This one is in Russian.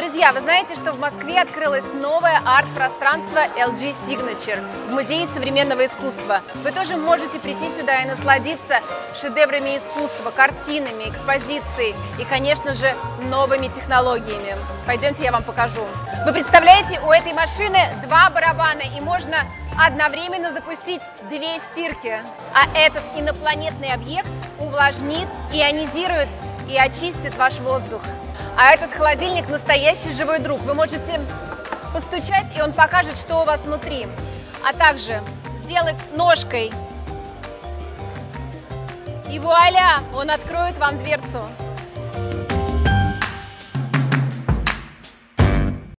Друзья, вы знаете, что в Москве открылось новое арт-пространство LG Signature в Музее современного искусства. Вы тоже можете прийти сюда и насладиться шедеврами искусства, картинами, экспозицией и, конечно же, новыми технологиями. Пойдемте, я вам покажу. Вы представляете, у этой машины два барабана, и можно одновременно запустить две стирки. А этот инопланетный объект увлажнит, ионизирует и очистит ваш воздух. А этот холодильник настоящий живой друг. Вы можете постучать, и он покажет, что у вас внутри. А также сделать ножкой. И вуаля, он откроет вам дверцу.